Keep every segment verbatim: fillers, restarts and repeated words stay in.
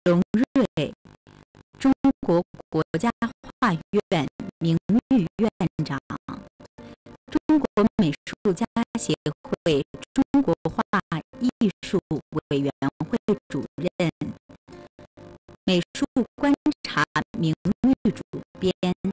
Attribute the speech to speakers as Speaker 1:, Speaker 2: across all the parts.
Speaker 1: 荣瑞，中国国家画院名誉院长，中国美术家协会中国画艺术委员会主任，美术观察名誉主编。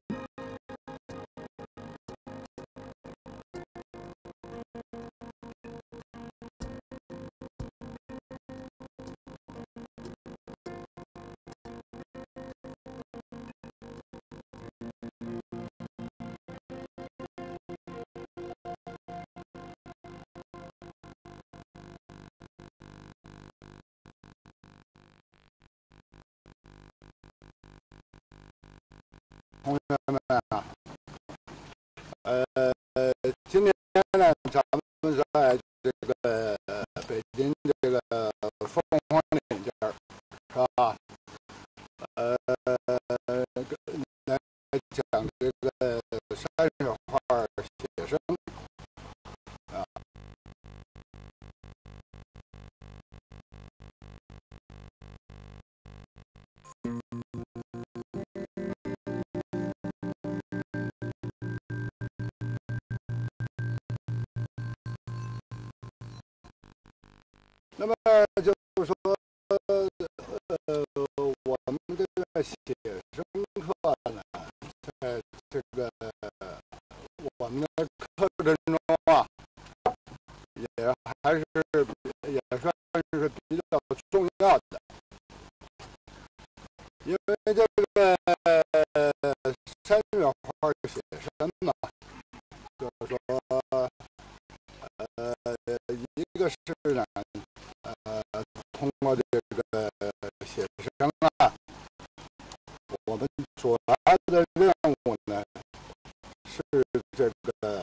Speaker 2: 同学们啊，呃，今年呢，咱们在这个北京这个凤凰岭这儿，是吧？呃，来讲这个山水画写生啊。那么就是说，呃，我们这个写生课呢，在这个我们的课程中啊，也还是也算是比较重要的，因为这个山水画写生嘛，就是说，呃，一个是呢。呃，通过这个写生啊，我们主要的任务呢是这个，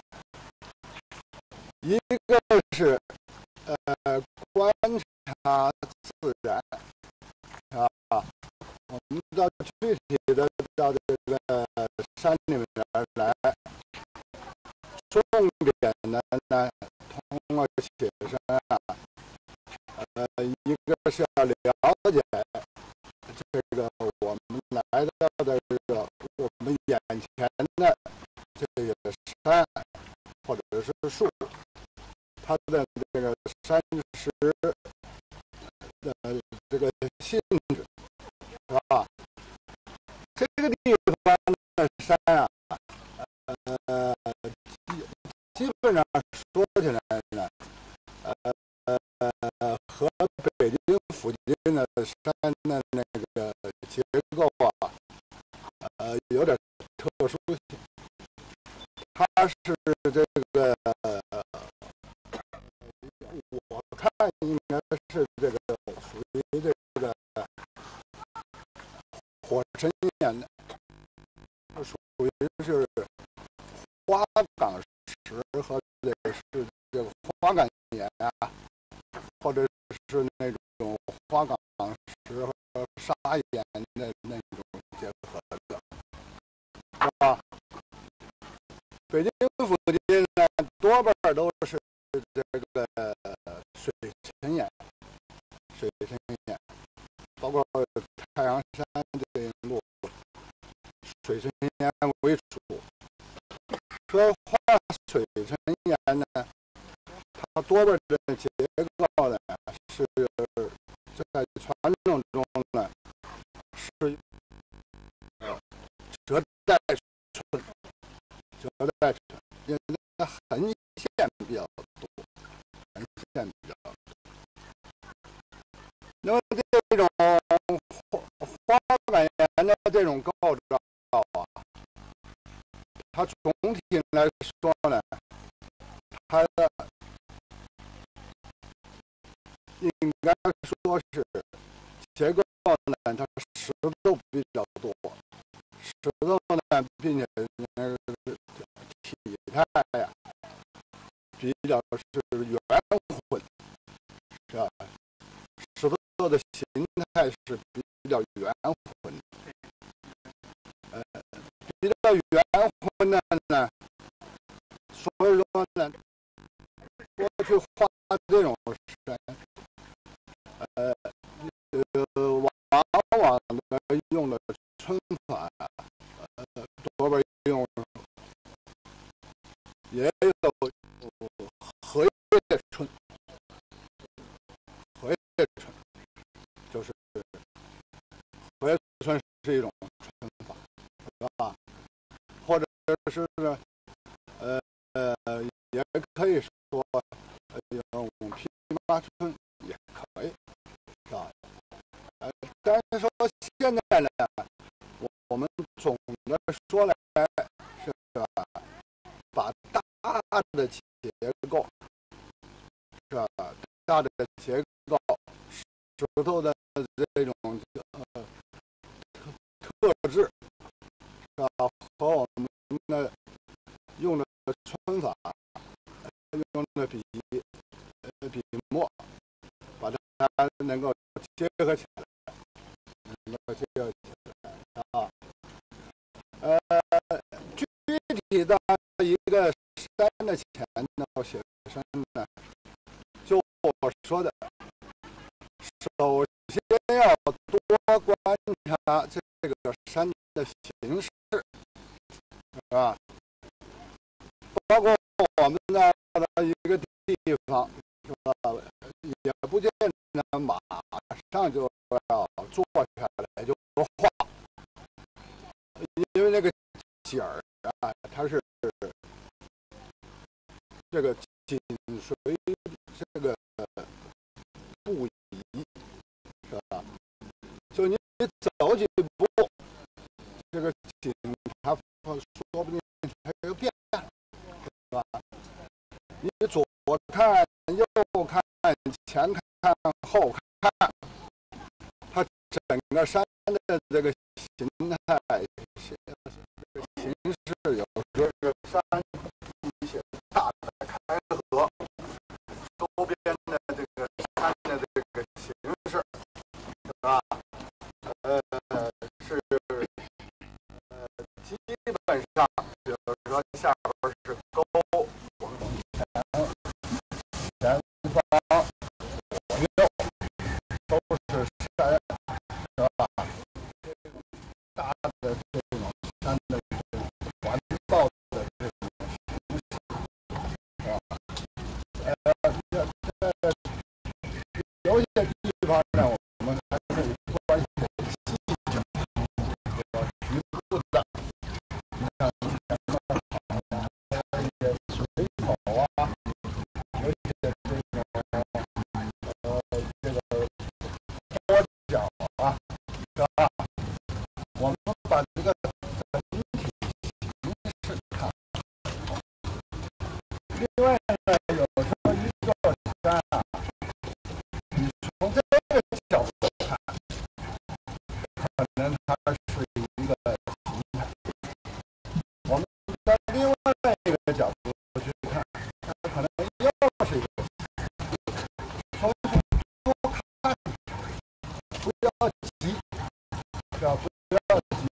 Speaker 2: 一个是呃观察自然啊，我们到具体的到这个山里面来，重点的呢通过写生啊。呃，一个是要了解这个我们来到的这个我们眼前的这个山或者是树，它的这个山石的这个性质，是吧？这个地方的山啊，呃，基本上说起来呢，呃。呃，和北京附近的山的那个结构啊，呃，有点特殊性。它是这个，我看应该是这个属于这个火成岩的，属于是花岗石和这个是这个花岗岩啊。或者是那种花岗石和砂岩的那种结合的，是吧？北京附近呢，多半都是这个水成岩，水成岩，包括太阳山这一路，水成岩为主。说画水成岩呢，它多半的结构呢是在传统中呢是折带寸，折带寸，因为它横线比较多，横线比较多。那么这种花岗岩的这种构造啊，它总体来说呢，它的应该说是结构呢，它石头比较多，石头呢，并且那个体态呀、啊、比较是圆浑，是吧？石头的形态是比较圆浑，呃，比较圆浑的呢，所以说呢，过去画这种山。呃，呃，往可以算是一种乘法，是吧？或者是呃呃，也可以说用匹马村也可以，是吧？呃，但是说现在呢，我我们总的说来是吧，把大的结构是吧，大的结构，石头的这种呃特质是吧，和我们的用的皴法，用的笔呃笔墨，把它能够结合起来，能够结合起来啊。呃，具体的一个山的前头写生呢，就我说的，首先要多观察这个山的形式，是吧？包括我们到了一个地方，是吧？也不见得马上就要坐下来就画，因为那个景儿啊，它是这个紧随这个不移，是吧？就你走几步，这个景它说不定它就变了，是吧？你左看右看前看后看，它整个山的这个形态、形式，有时候是山一些大的开合，周边的这个山的这个形式，是吧？呃，是呃，基本上，比如说下边是沟，往前前方左右都是山，是吧？大的这种山的环抱的这种形式，是吧？呃，这这有些地方呢，我们还可以关系细致，这个局部的，你看前面好像一些水口啊，有些这种呃这个坡脚啊，是吧？我们把这个整体形式看好。另外呢，有时候一座山啊，你从这个角度看，可能它是一个形态；我们在另外一个角度去看，它可能又是一个形态。所以说多看，不要急，是吧？不要急，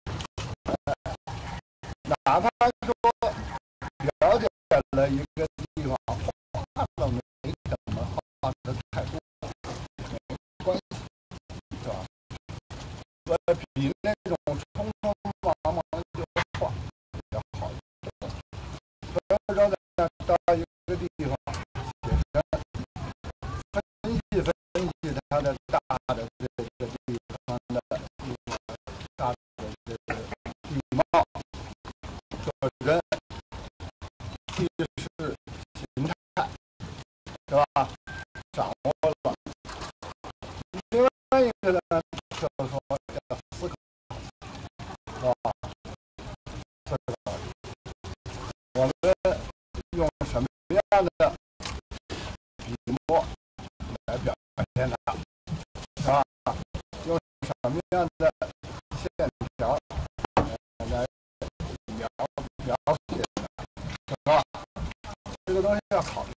Speaker 2: 哪怕说了解了一个地方，画了没怎么画的太多，没关系，是吧？呃，比那种匆匆忙忙就画要好一点。所以说呢，到一个地方，写生，分析分析它的大的这个地方的大的这个地貌、个人、气势、形态，是吧？掌握了。另外一个呢，就是说要思考，是吧？思考我们用什么样的笔墨来表现它，是吧？用什么样的线条来描描写它，是吧？这个东西要考虑。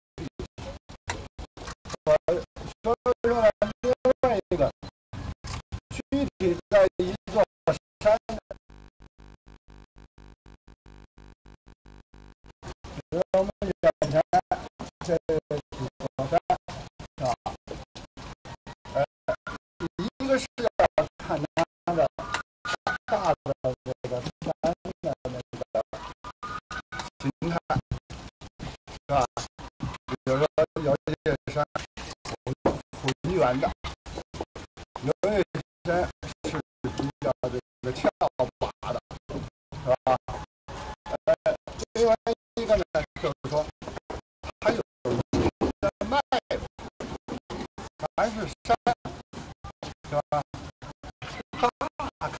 Speaker 2: 我说说呢，另外一个具体在一座山，比如我们眼前这几座山，是吧？呃，一个是要看它的大的这个山的那个形态，是吧？比如说有一些山椭圆的，有一些山是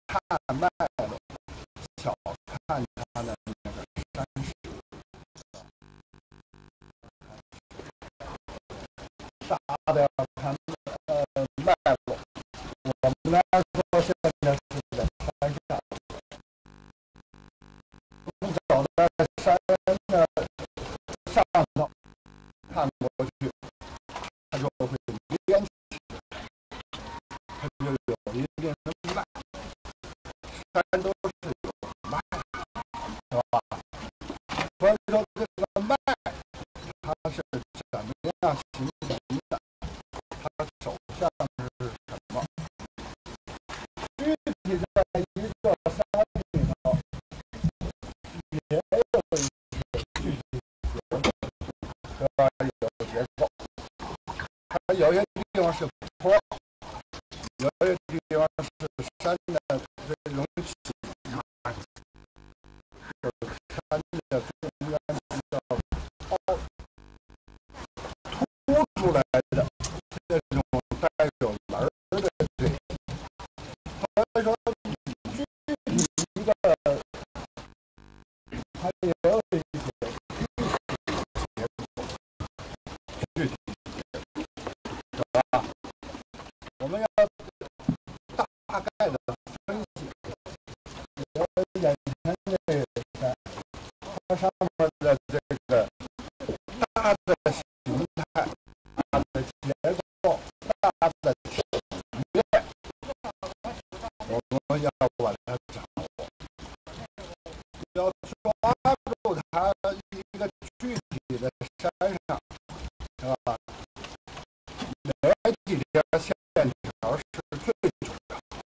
Speaker 2: 看脉络，小看它的那个山势。大的要看呃脉络，我们来说现在是在山上，我们走在山的上头看过去，它就会连起来，它就有一定的脉，山都是有脉，是吧？所以说这个脉它是怎么样形成的？它首先是什么？具体在一座山里头，也有一些具体结构，对吧？有结构，它有些地方是坡，有些地方是山的这种起伏，就是山的中间比较凹凸出来的这种带有棱儿的这种。所以说，具体一个它也有一些结构，具体是吧？我们要大概的分析，我眼前这个山，它上面的这个大的形态、大的结构、大的体面，我们要把它掌握，要抓住它一个具体的山上，是吧？哪几条线条是最重要的？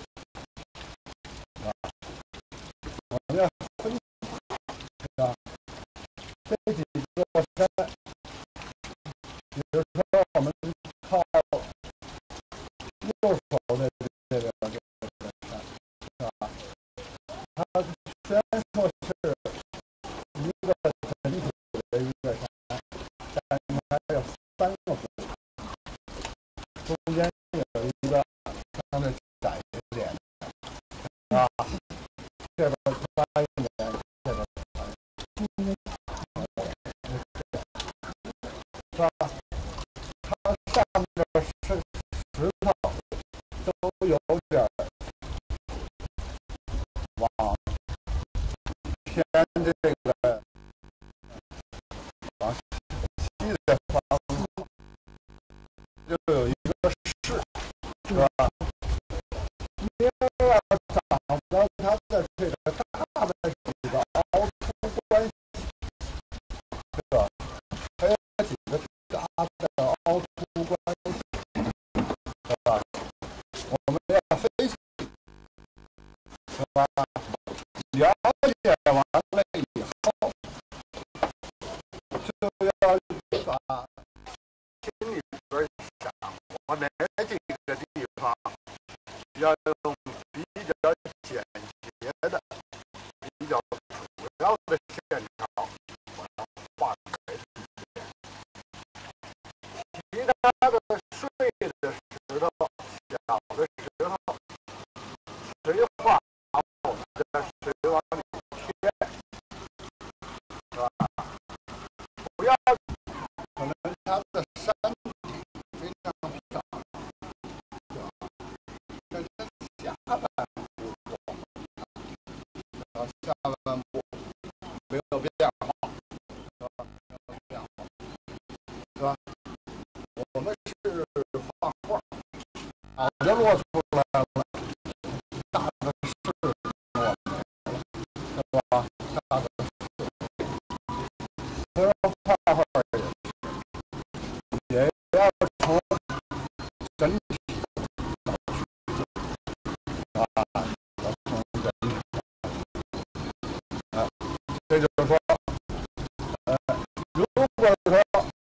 Speaker 2: 是吧？我们要分析，是吧？这几座山，比如说我们靠右手的这个这个山，是吧？它虽然说是一个整体的一个山，但是它有三个部分，中间有一个相对窄一点的，啊，这边宽一点，这边宽一点，是吧？它上面是石头，都有点往偏这个往西的方向，就有一个势，是吧？你要找到它的这个大的几个凹凸关系，是吧？还有几个大的凹凸关系，是吧？我们要分析，是吧？了解完了以后，就要把心里边想，我哪几个地方要用比较简洁的、比较主要的线条，我要画给自己。其他的碎的石头、小的石头，谁画好的谁往里贴，是吧？不要可能它的山体非常大，但是下半部到下半部没有变化，是吧？没有变化，是吧？我们是画画，好的落出来了，大的是我们了，是吧？大的虽然画画也也要从整体啊，要从整体啊，这就是说，呃，如果说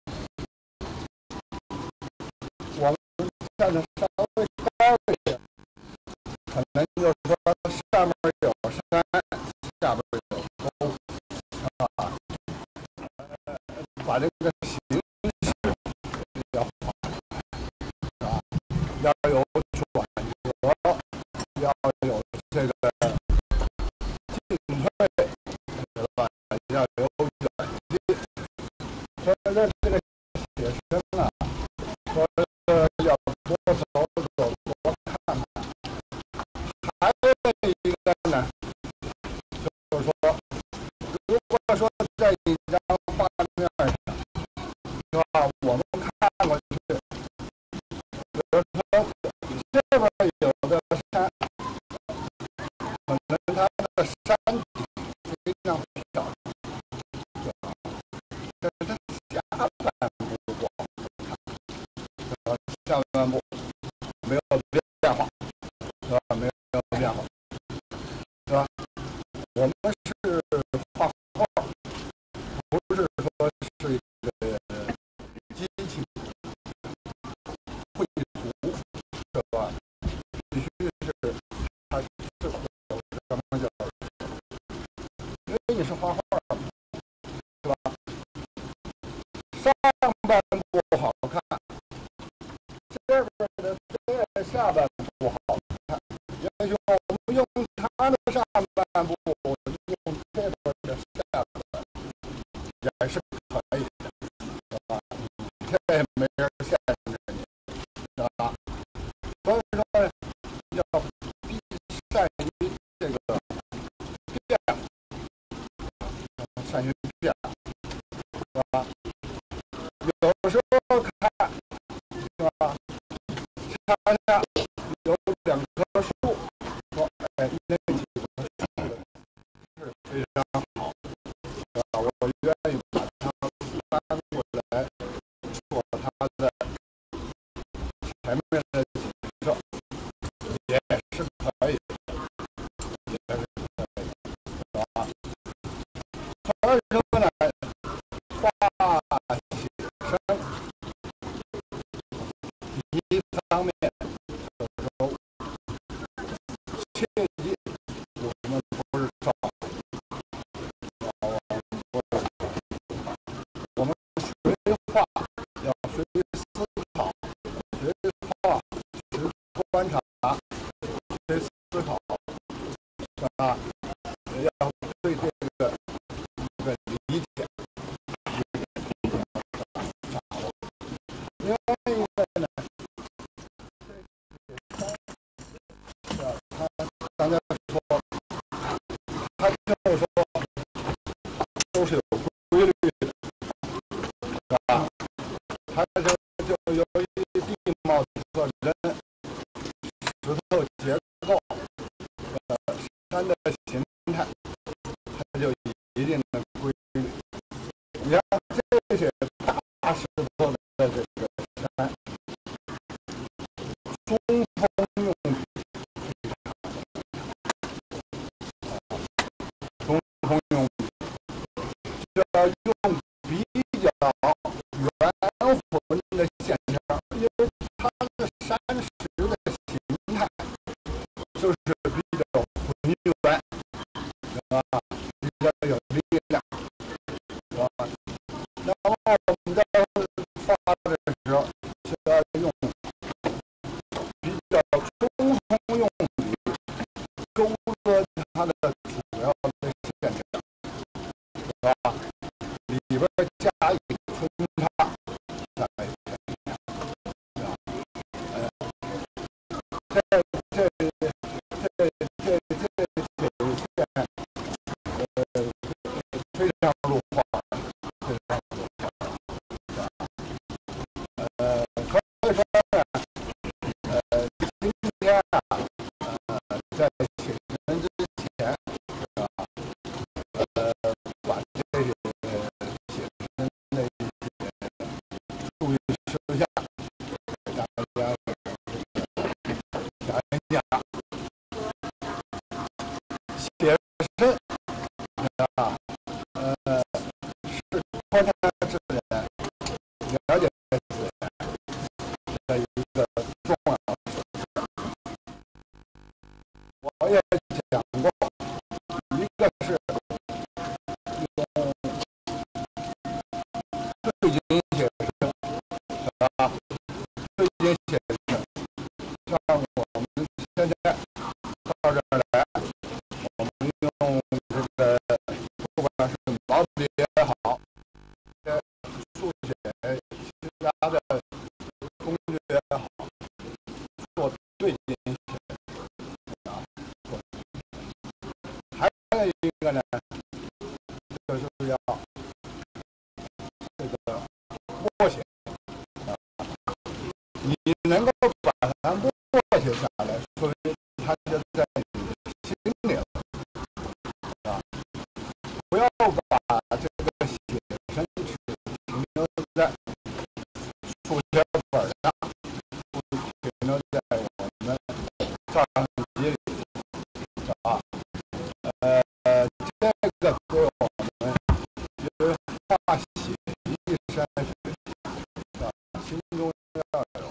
Speaker 2: 我们站的稍微高一点，可能就是说上面有山，下边有沟，啊，把这个形式要画，啊，要有转折，要有这一个呢，就是说，如果说在一张画面上，是吧？我们看过去，比如说这边有的山，可能它的山体非常漂亮，但是它下半部不好看，下半部没有变化，是吧？没有变化，是吧？我们是画画，不是说是一个机器绘图，是吧？必须是它是有什么叫，因为你是画画，是吧？上半部好看，这边的这下半部好看，也许我们用它的上半部，用这边的下半也是可以的，是吧？这也没人限制你，是吧？所以说呢，要必善于这个变化，善于变化，是吧？有时候看，是吧？看下有两棵树，说，哎，那几棵树是非常好，是吧？我愿意把它翻过来做它的前面的景色，也是可以的，也是可以的，是吧？所以说呢，画写生一方面，就是说切记我们不是照，我们不是，我们学画要学思考，学画学观察，学思考，是吧？要对这个一个理解，掌握。另外一个呢，是吧？他刚才说，他就是说都是有规律的，是吧？他这就由于地貌特征、石头结构、呃山的形态，它就有一定的规律。你看这些大石头的这个山，中锋用中锋用就要用比较圆浑的线条，因为它的山石的形态就是比较浑圆，是吧？比较有力量，是吧？那么我们在画的时候，就要用比较中锋用笔勾勒它的主要的线条，是吧？里边加以穿插，加以穿插，是吧？呃，这这这这这这这线，呃，非常入画，非常入画，是吧？呃，可以说呢，呃，今天啊，呃，在写人之前，是吧？呃，把这些写生的一些注意事项给大家讲一讲。写生啊，呃，是观察自然、了解自然的一个重要的事。我也讲过，一个是用对景写生，是吧？对景写生，像我们现在到这儿来，我们用这个不管是毛笔也好，呃，速写其他的工具也好，做对景写生啊，做个呢，就是要这个默写啊，你能够把它默写下来，说明它就在你的心里了啊。不要把这个写生去停留在数学本上，不停留在我们照相机里啊。呃，这个对我们因为画写意山水啊，心中要有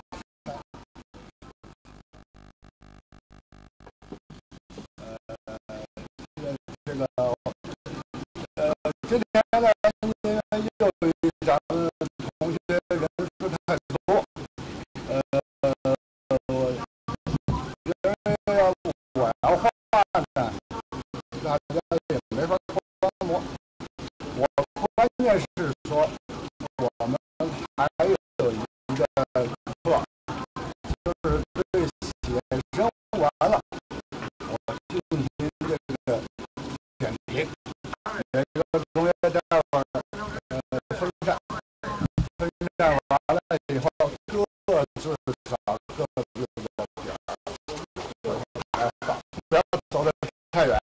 Speaker 2: 呃这个呃，今天呢，因为又有一咱们同学人数太多，呃，我因为要我要画呢，大家也没法观摩。我关键是说，我们还有一个课，就是对写生完了，我进行这个选题。每个同学待会儿呃分站，分站完了以后，各自找各自的点儿来放，不要走得太远。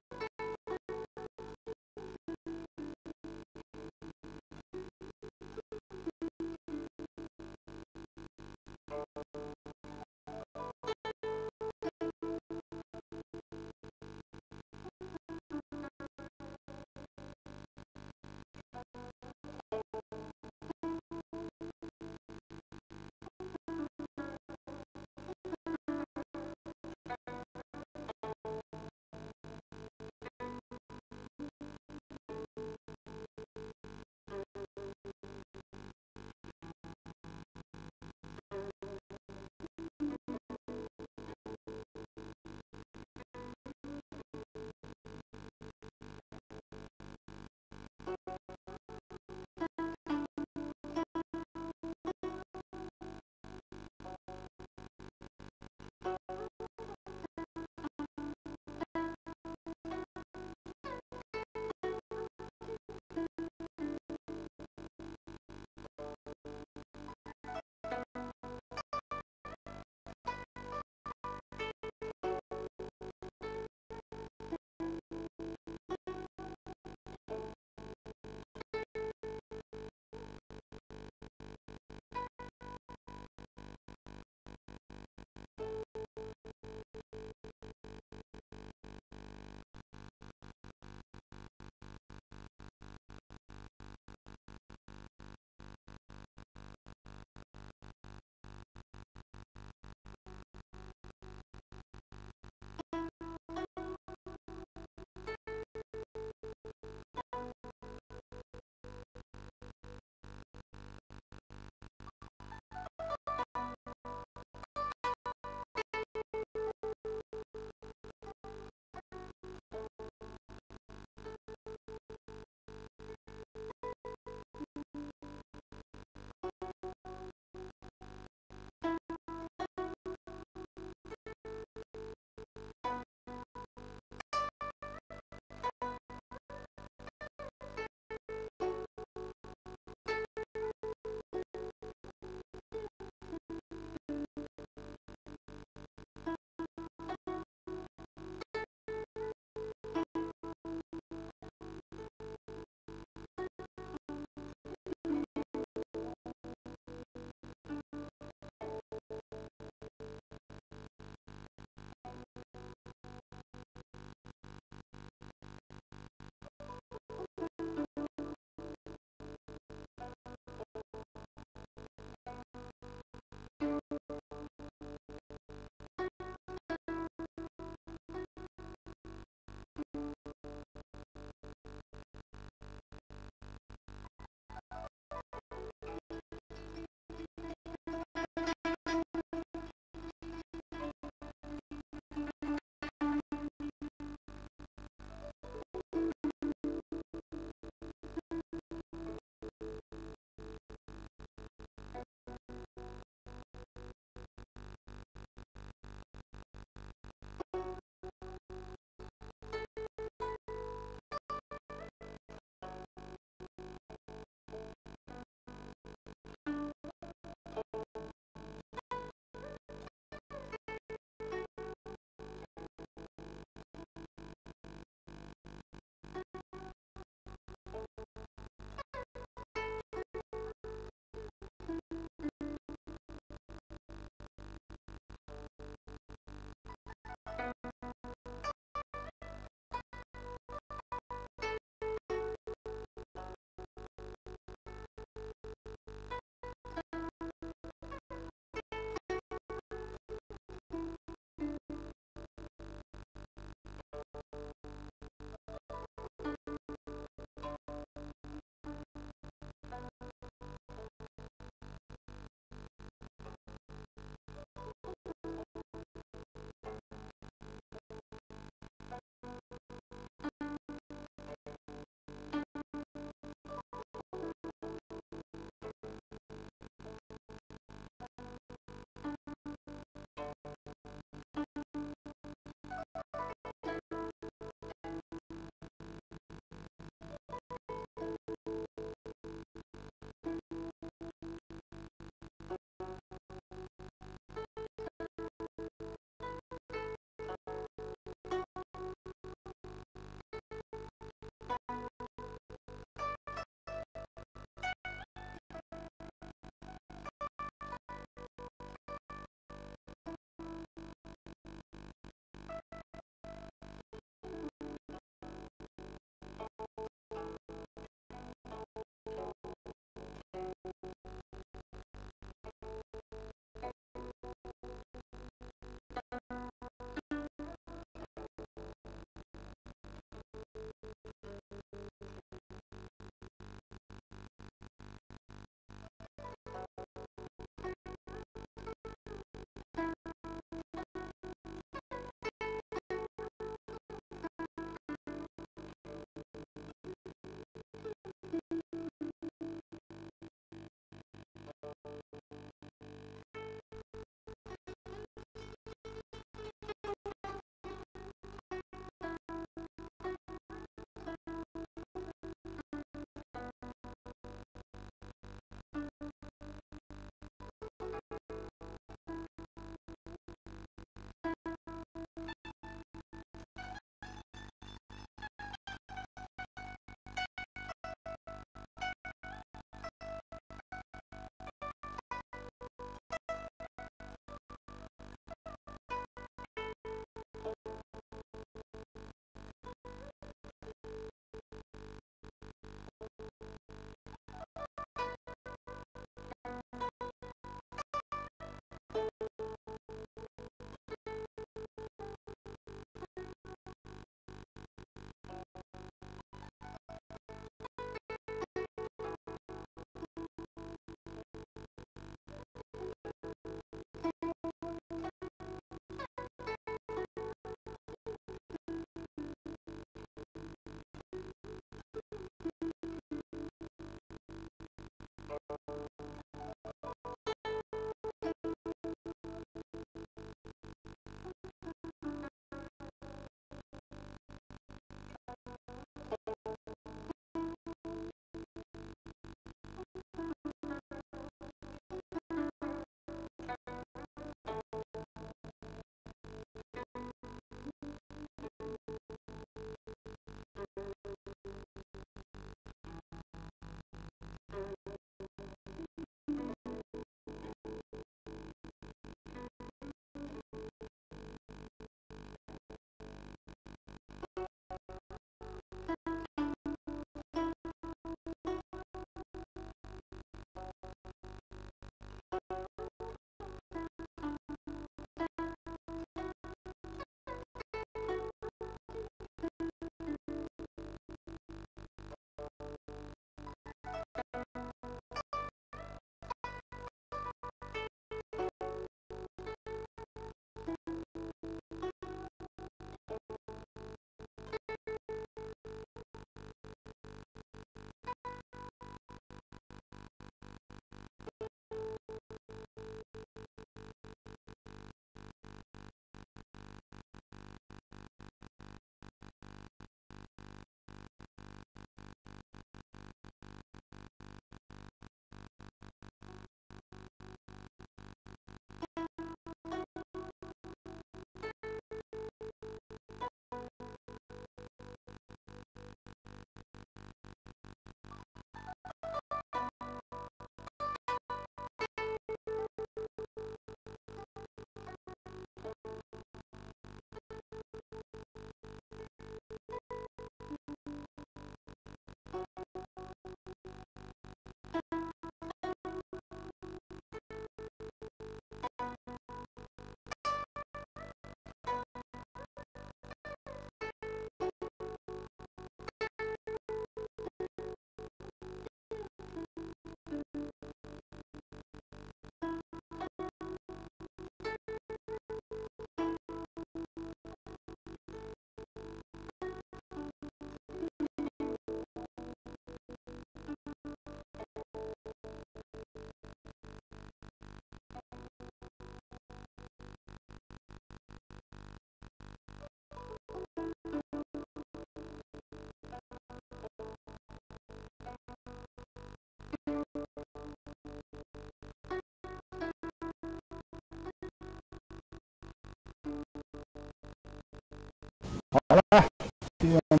Speaker 2: 好了，今天